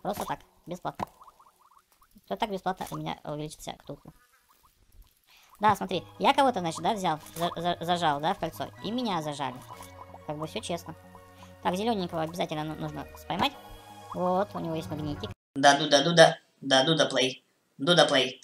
Просто так, бесплатно. Кто так бесплатно у меня увеличится Ктулху. Да, смотри, я кого-то, значит, да, взял, зажал, да, в кольцо, и меня зажали. Как бы все честно. Так, зелененького обязательно нужно поймать. Вот, у него есть магнитик. Да, Дуда, да, Дуда плей. Дуда плей.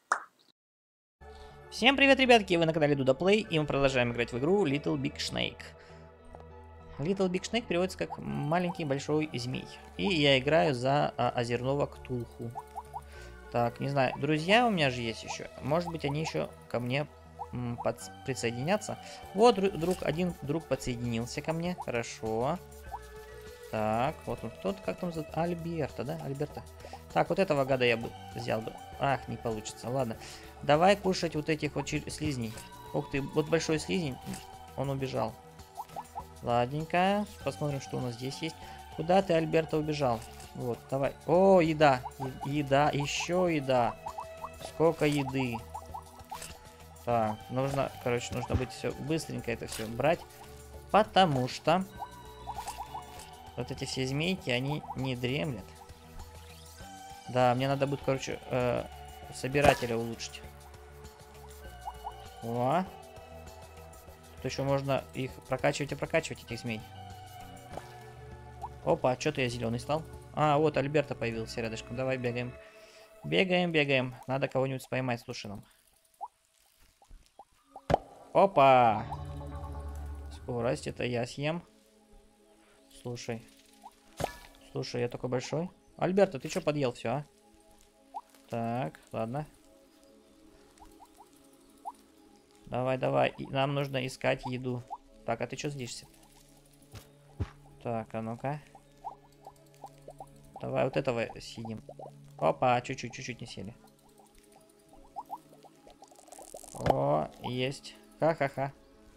Всем привет, ребятки, вы на канале Дуда Play, и мы продолжаем играть в игру Little Big Snake. Little Big Snake переводится как маленький большой змей. И я играю за озерного Ктулху. Так, не знаю, друзья у меня же есть еще. Может быть, они еще ко мне присоединятся. Вот, один друг подсоединился ко мне. Хорошо. Так, вот он кто-то, как там зовут? Альберта, да? Альберта. Так, вот этого гада я бы взял бы. Ах, не получится. Ладно. Давай кушать вот этих вот слизней. Ух ты, вот большой слизень. Он убежал. Ладненько. Посмотрим, что у нас здесь есть. Куда ты, Альберта, убежал? Вот, давай. О, еда. Еда, еще еда. Сколько еды. Так, нужно, короче, нужно быть все быстренько это все брать. Потому что вот эти все змейки, они не дремлят. Да, мне надо будет, короче, собирателя улучшить. О. Тут еще можно их прокачивать и прокачивать, этих змей. Опа, что-то я зеленый стал. А, вот Альберта появился рядышком. Давай бегаем. Бегаем, бегаем. Надо кого-нибудь поймать, слушай нам. Опа! Скорость, это я съем. Слушай. Слушай, я такой большой. Альберта, ты что подъел все, а? Так, ладно. Давай, давай. Нам нужно искать еду. Так, а ты что злишься? Так, а ну-ка. Давай вот этого съедим. Опа, чуть-чуть не сели. О, есть. Ха-ха-ха.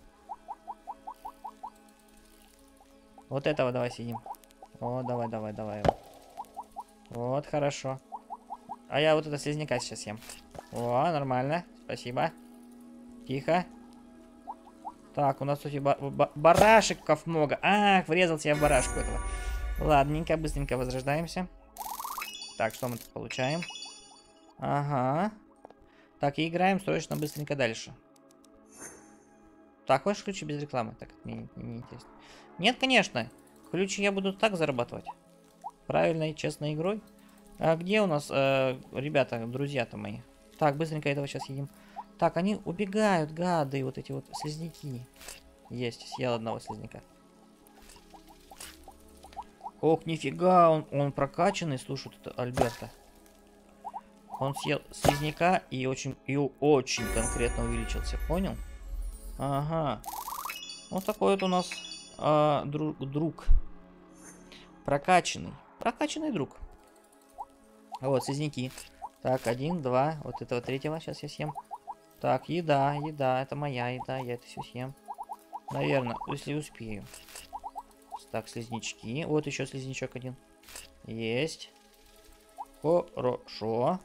Вот этого давай съедим. О, давай, давай, давай. Вот, хорошо. А я вот это слизняка сейчас съем. О, нормально. Спасибо. Тихо. Так, у нас тут барашеков много. Ах, врезался я в барашку этого. Ладненько, быстренько возрождаемся. Так, что мы тут получаем? Ага. Так, и играем срочно быстренько дальше. Так, хочешь ключи без рекламы? Так, мне не интересно. Нет, конечно. Ключи я буду так зарабатывать. Правильной, честной игрой. А где у нас, ребята, друзья-то мои? Так, быстренько этого сейчас едим. Так, они убегают, гады, вот эти вот слизняки. Есть, съел одного слизняка. Ох, нифига, он прокачанный, слушай, это Альберта. Он съел слизняка и очень конкретно увеличился, понял? Ага. Вот такой вот у нас друг. Прокачанный. Прокачанный друг. Вот, слизняки. Так, 1, 2. Вот этого третьего сейчас я съем. Так, еда, это моя еда, я это все съем. Наверное, если успею. Так, слизнячки. Вот еще слизнячок один. Есть. Хорошо.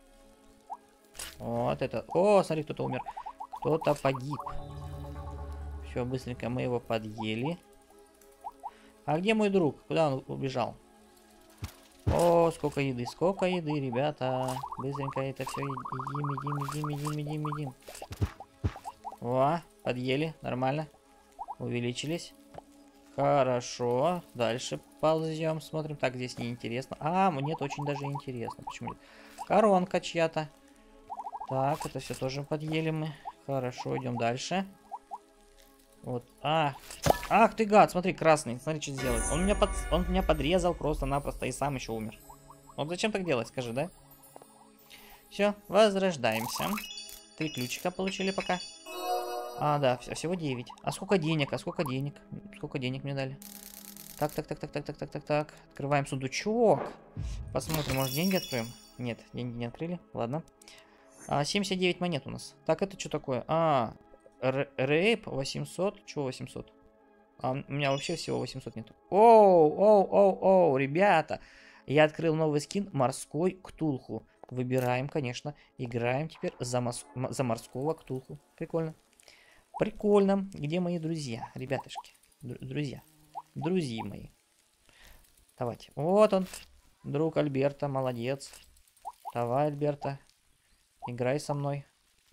Вот это. О, смотри, кто-то умер. Кто-то погиб. Все, быстренько мы его подъели. А где мой друг? Куда он убежал? О, сколько еды, ребята. Быстренько это все едим. О, подъели, нормально. Увеличились. Хорошо. Дальше ползем, смотрим. Так, здесь неинтересно. А, нет, очень даже интересно. Почему нет? Коронка чья-то. Так, это все тоже подъели мы. Хорошо, идем дальше. Вот. Ах ты гад, смотри, красный. Смотри, что сделает. Он меня подрезал просто-напросто и сам еще умер. Вот зачем так делать, скажи, да? Все, возрождаемся. 3 ключика получили пока. А, да, всего 9. А сколько денег? Сколько денег мне дали? Так. Открываем сундучок. Посмотрим, может деньги откроем? Нет, деньги не открыли. Ладно. 79 монет у нас. Так, это что такое? Рейп 800. Чего 800? У меня вообще всего 800 нету. Оу, ребята. Я открыл новый скин морской Ктулху. Выбираем, конечно. Играем теперь за морского Ктулху. Прикольно. Прикольно. Где мои друзья, ребятушки? Друзья мои. Давайте. Вот он. Друг Альберта, молодец. Давай, Альберта, играй со мной.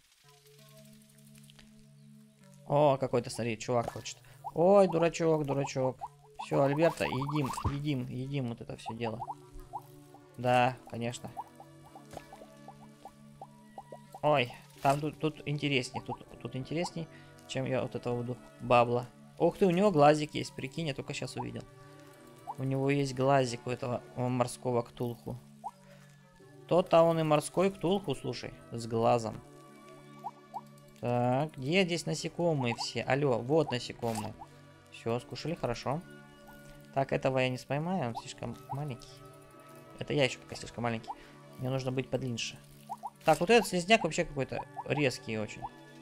О, какой-то, смотри, чувак хочет. Ой, дурачок, дурачок. Все, Альберта, едим вот это все дело. Да, конечно. Ой, там тут интересней, тут интересней, чем я вот этого буду бабла. Ух ты, у него глазик есть, прикинь, я только сейчас увидел. У него есть глазик у этого морского ктулху. То-то он и морской ктулху, слушай, с глазом. Так, где здесь насекомые все? Алло, вот насекомые. Все, скушали, хорошо. Так, этого я не споймаю, он слишком маленький. Это я еще пока слишком маленький. Мне нужно быть подлиннее. Так, вот этот слизняк вообще какой-то резкий очень.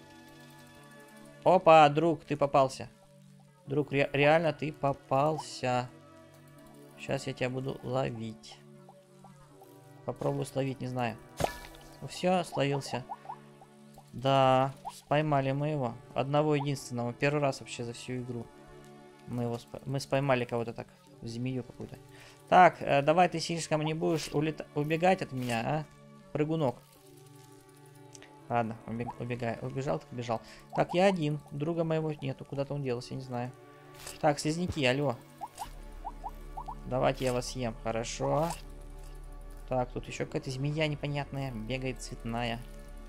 Опа, друг, ты попался. Друг, реально ты попался. Сейчас я тебя буду ловить. Попробую словить, не знаю. Все, словился. Да, поймали мы его. Одного единственного. Первый раз вообще за всю игру. Мы споймали кого-то так. Змею какую-то. Так, давай ты слишком не будешь убегать от меня, а? Прыгунок. Ладно, убегай. Убежал, так убежал. Так, я один. Друга моего нету. Куда-то он делся, не знаю. Так, слизняки, алло. Давайте я вас съем. Хорошо. Так, тут еще какая-то змея непонятная. Бегает цветная.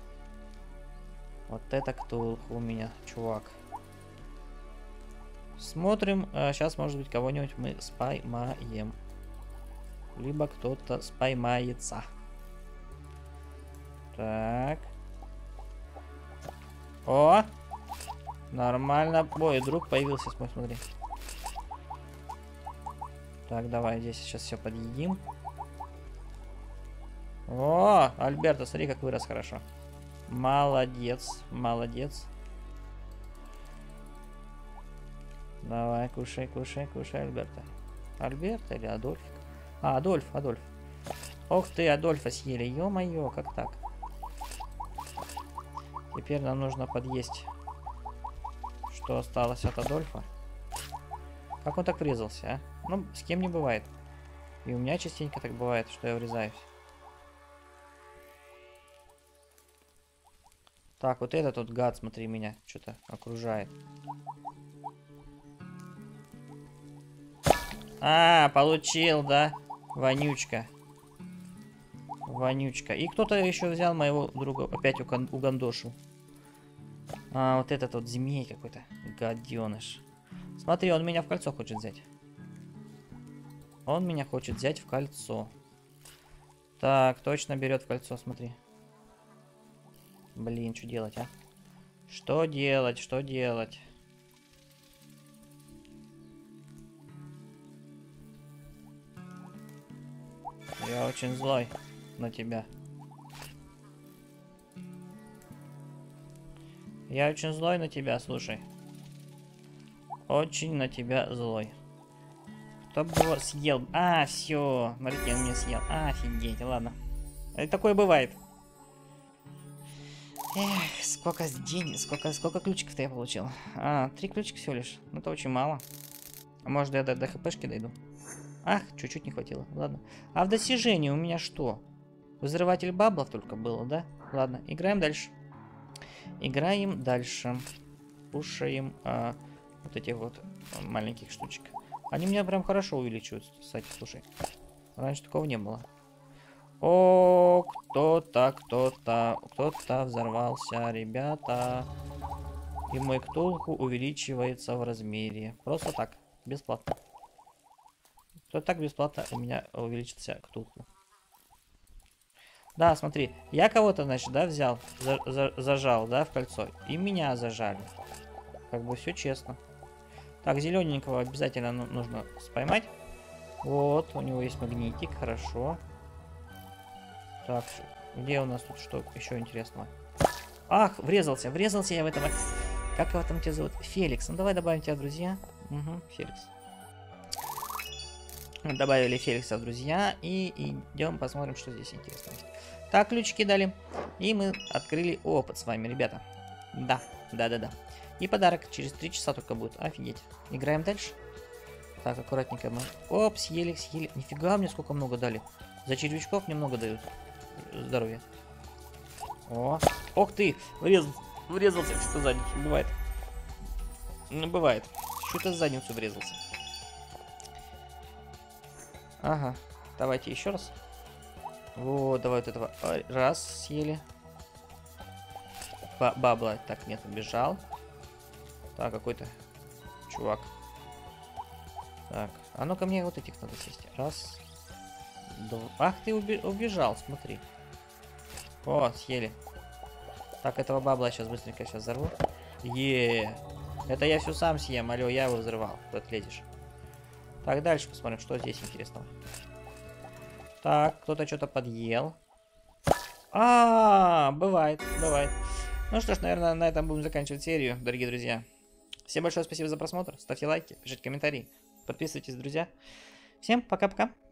Вот это кто у меня, чувак. Смотрим. Сейчас, может быть, кого-нибудь мы споймаем. Либо кто-то споймается. Так. О! Нормально. Ой, друг появился, смотри. Так, давай здесь сейчас все подъедим. О, Альберто, смотри, как вырос хорошо. Молодец, молодец. Давай, кушай, кушай, кушай, Альберто. Альберто или Адольфик? А, Адольф. Ох ты, Адольфа съели. Ё-моё, как так? Теперь нам нужно подъесть, что осталось от Адольфа. Как он так врезался, а? Ну, с кем не бывает. И у меня частенько так бывает, что я врезаюсь. Так, вот этот вот гад, смотри, меня что-то окружает. А, получил, да? Вонючка. Вонючка. И кто-то еще взял моего друга, опять угандошил. А, вот этот вот змей какой-то. Гаденыш. Смотри, он меня в кольцо хочет взять. Он меня хочет взять в кольцо. Так, точно берет в кольцо, смотри. Блин, что делать, а? Что делать, что делать? Я очень злой на тебя. Я очень злой на тебя, слушай. Очень на тебя злой. Кто бы его съел? А, все. Смотрите, он меня съел. Офигеть, ладно. Это такое бывает. Эх, сколько денег, сколько ключиков-то я получил. 3 ключика всего лишь. Ну, это очень мало. А может, я до хпшки дойду? Ах, чуть-чуть не хватило. Ладно. А в достижении у меня что? Взрыватель баблов только было, да? Ладно, играем дальше. Играем дальше. Пушаем вот этих вот маленьких штучек. Они меня прям хорошо увеличивают, кстати, слушай. Раньше такого не было. О, кто-то взорвался, ребята. И мой ктулху увеличивается в размере. Просто так, бесплатно. То так бесплатно у меня увеличится ктулху. Да, смотри, я кого-то, значит, да, взял, зажал, да, в кольцо. И меня зажали. Как бы все честно. Так, зелененького обязательно нужно споймать. Вот, у него есть магнитик, хорошо. Так, где у нас тут что еще интересного? Ах, врезался я в этого. Как его там тебя зовут? Феликс. Ну давай добавим тебя в друзья. Угу, Феликс. Добавили Феликса в друзья. И идем посмотрим, что здесь интересно. Так, ключики дали. И мы открыли опыт с вами, ребята. Да. И подарок через 3 часа только будет. Офигеть. Играем дальше. Так, аккуратненько мы. Оп, съели, съели. Нифига мне сколько много дали. За червячков немного дают. Здоровья. О, ох ты, врезался в что-то задницу. Бывает. Ну, бывает. Что-то в задницу врезался. Ага, давайте еще раз. Вот, давай вот этого. Раз, съели. Бабла. Так, нет, убежал. Так, какой-то чувак. Так, а ну-ка мне вот этих надо съесть. Раз. Два. Ах, ты убежал, смотри. О, съели. Так, этого бабла сейчас быстренько сейчас взорву. Это я все сам съем, алло, я его взрывал. Куда ты лезешь? Так, дальше посмотрим, что здесь интересного. Так, кто-то что-то подъел. Бывает, бывает. Ну что ж, наверное, на этом будем заканчивать серию, дорогие друзья. Всем большое спасибо за просмотр. Ставьте лайки, пишите комментарии. Подписывайтесь, друзья. Всем пока-пока.